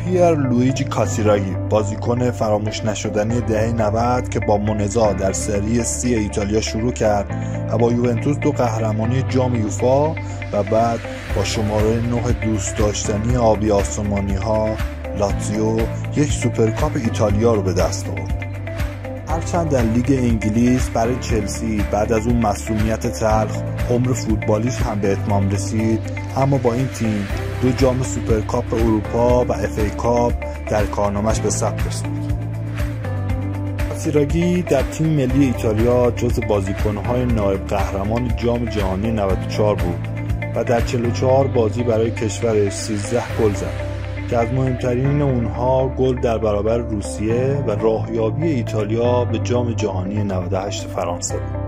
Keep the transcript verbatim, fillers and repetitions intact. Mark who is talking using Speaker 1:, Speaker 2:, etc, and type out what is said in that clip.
Speaker 1: پیر لویجی کاسیراگی، بازیکن فراموش نشدنی دهه نود که با مونزا در سری سی ایتالیا شروع کرد و با یوونتوس دو قهرمانی جام یوفا و بعد با شماره نه دوست داشتنی آبی آسمانی ها لاتزیو یک سوپرکاپ ایتالیا رو به دست آورد. هرچند در لیگ انگلیس برای چلسی بعد از اون مسئولیت تلخ عمر فوتبالیش هم به اتمام رسید، اما با این تیم دو جام سوپرکاپ اروپا و اف ای کاپ در کارنامه‌اش به ثبت رسید. کاسیراگی در تیم ملی ایتالیا جز بازیکن‌های نایب قهرمان جام جهانی نود و چهار بود و در چهل و چهار بازی برای کشورش سیزده گل زد که از مهمترین اونها گل در برابر روسیه و راهیابی ایتالیا به جام جهانی نود و هشت فرانسه بود.